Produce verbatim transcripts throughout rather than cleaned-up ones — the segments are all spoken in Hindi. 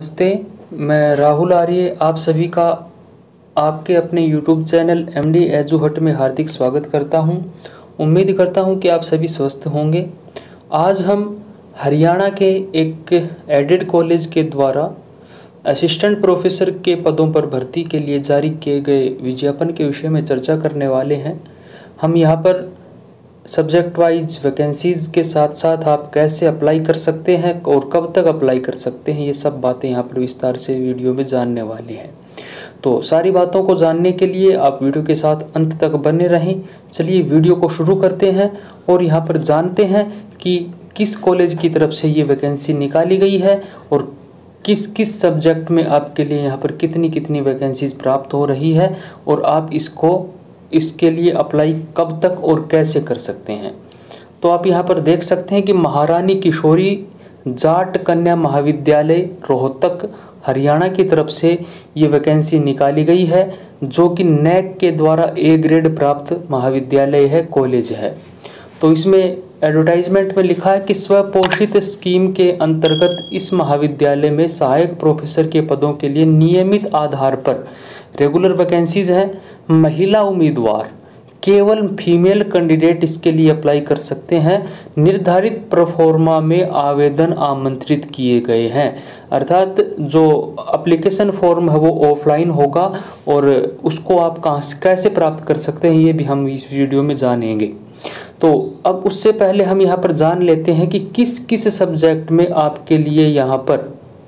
नमस्ते, मैं राहुल आर्य आप सभी का आपके अपने YouTube channel M D Edu Hut में हार्दिक स्वागत करता हूं। उम्मीद करता हूं कि आप सभी स्वस्थ होंगे। आज हम हरियाणा के एक एडेड कॉलेज के द्वारा असिस्टेंट प्रोफेसर के पदों पर भर्ती के लिए जारी किए गए विज्ञापन के विषय में चर्चा करने वाले हैं। हम यहाँ पर सब्जेक्ट वाइज वैकेंसीज़ के साथ साथ आप कैसे अप्लाई कर सकते हैं और कब तक अप्लाई कर सकते हैं, ये सब बातें यहाँ पर विस्तार से वीडियो में जानने वाले हैं। तो सारी बातों को जानने के लिए आप वीडियो के साथ अंत तक बने रहें। चलिए वीडियो को शुरू करते हैं और यहाँ पर जानते हैं कि किस कॉलेज की तरफ से ये वैकेंसी निकाली गई है और किस किस सब्जेक्ट में आपके लिए यहाँ पर कितनी कितनी वैकेंसीज प्राप्त हो रही है और आप इसको इसके लिए अप्लाई कब तक और कैसे कर सकते हैं। तो आप यहाँ पर देख सकते हैं कि महारानी किशोरी जाट कन्या महाविद्यालय रोहतक हरियाणा की तरफ से ये वैकेंसी निकाली गई है, जो कि नैक के द्वारा ए ग्रेड प्राप्त महाविद्यालय है, कॉलेज है। तो इसमें एडवर्टाइजमेंट में लिखा है कि स्वपोषित स्कीम के अंतर्गत इस महाविद्यालय में सहायक प्रोफेसर के पदों के लिए नियमित आधार पर रेगुलर वैकेंसीज हैं। महिला उम्मीदवार केवल फीमेल कैंडिडेट इसके लिए अप्लाई कर सकते हैं। निर्धारित प्रोफॉर्मा में आवेदन आमंत्रित किए गए हैं, अर्थात जो एप्लीकेशन फॉर्म है वो ऑफलाइन होगा और उसको आप कहाँ कैसे प्राप्त कर सकते हैं ये भी हम इस वीडियो में जानेंगे। तो अब उससे पहले हम यहाँ पर जान लेते हैं कि किस किस सब्जेक्ट में आपके लिए यहाँ पर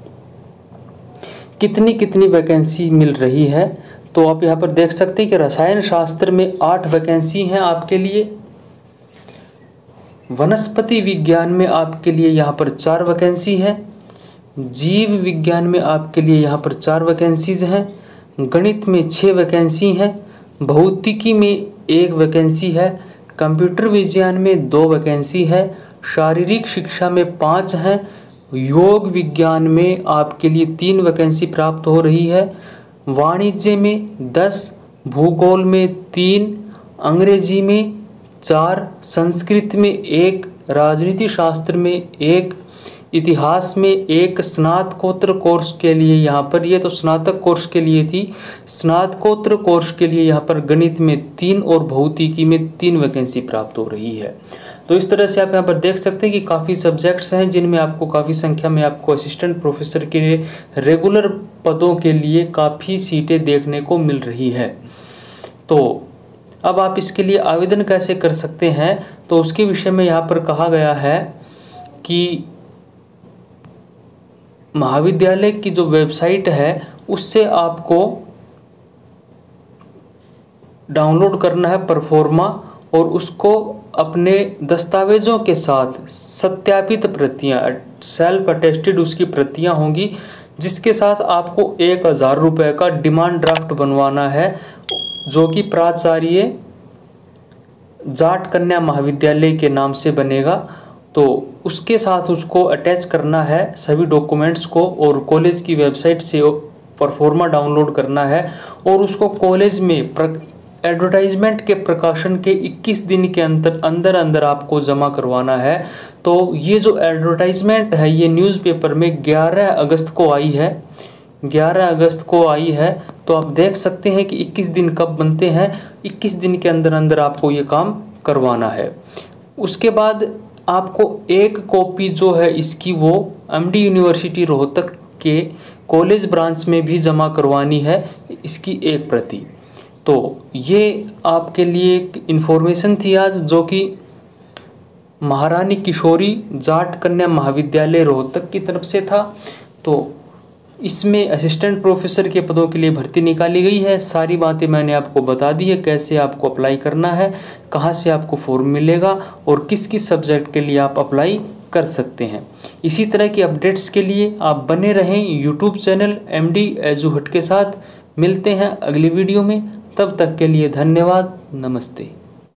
कितनी कितनी वैकेंसी मिल रही है। तो आप यहाँ पर देख सकते हैं कि रसायन शास्त्र में आठ वैकेंसी हैं आपके लिए। वनस्पति विज्ञान में आपके लिए यहाँ पर चार वैकेंसी है। जीव विज्ञान में आपके लिए यहाँ पर चार वैकेंसीज हैं। गणित में छः वैकेंसी हैं। भौतिकी में एक वैकेंसी है। कंप्यूटर विज्ञान में दो वैकेंसी है। शारीरिक शिक्षा में पाँच हैं। योग विज्ञान में आपके लिए तीन वैकेंसी प्राप्त हो रही है। वाणिज्य में दस, भूगोल में तीन, अंग्रेजी में चार, संस्कृत में एक, राजनीति शास्त्र में एक, इतिहास में एक। स्नातकोत्तर कोर्स के लिए यहाँ पर, ये तो स्नातक कोर्स के लिए थी, स्नातकोत्तर कोर्स के लिए यहाँ पर गणित में तीन और भौतिकी में तीन वैकेंसी प्राप्त हो रही है। तो इस तरह से आप यहाँ पर देख सकते हैं कि काफ़ी सब्जेक्ट्स हैं जिनमें आपको काफ़ी संख्या में आपको असिस्टेंट प्रोफेसर के रेगुलर पदों के लिए काफ़ी सीटें देखने को मिल रही है। तो अब आप इसके लिए आवेदन कैसे कर सकते हैं, तो उसके विषय में यहाँ पर कहा गया है कि महाविद्यालय की जो वेबसाइट है उससे आपको डाउनलोड करना है परफॉर्मा और उसको अपने दस्तावेजों के साथ सत्यापित प्रतियां, सेल्फ अटेस्टेड उसकी प्रतियां होंगी, जिसके साथ आपको एक हज़ार रुपये का डिमांड ड्राफ्ट बनवाना है, जो कि प्राचार्य जाट कन्या महाविद्यालय के नाम से बनेगा। तो उसके साथ उसको अटैच करना है सभी डॉक्यूमेंट्स को और कॉलेज की वेबसाइट से परफॉर्मा डाउनलोड करना है और उसको कॉलेज में एडवर्टाइजमेंट के प्रकाशन के इक्कीस दिन के अंदर अंदर अंदर आपको जमा करवाना है। तो ये जो एडवर्टाइजमेंट है ये न्यूज़पेपर में ग्यारह अगस्त को आई है, ग्यारह अगस्त को आई है। तो आप देख सकते हैं कि इक्कीस दिन कब बनते हैं, इक्कीस दिन के अंदर अंदर आपको ये काम करवाना है। उसके बाद आपको एक कॉपी जो है इसकी वो एमडी यूनिवर्सिटी रोहतक के कॉलेज ब्रांच में भी जमा करवानी है, इसकी एक प्रति। तो ये आपके लिए एक इन्फॉर्मेशन थी आज, जो कि महारानी किशोरी जाट कन्या महाविद्यालय रोहतक की तरफ से था। तो इसमें असिस्टेंट प्रोफेसर के पदों के लिए भर्ती निकाली गई है। सारी बातें मैंने आपको बता दी है, कैसे आपको अप्लाई करना है, कहाँ से आपको फॉर्म मिलेगा और किस किस सब्जेक्ट के लिए आप अप्लाई कर सकते हैं। इसी तरह की अपडेट्स के लिए आप बने रहें YouTube channel M D Edu Hut के साथ। मिलते हैं अगली वीडियो में, तब तक के लिए धन्यवाद, नमस्ते।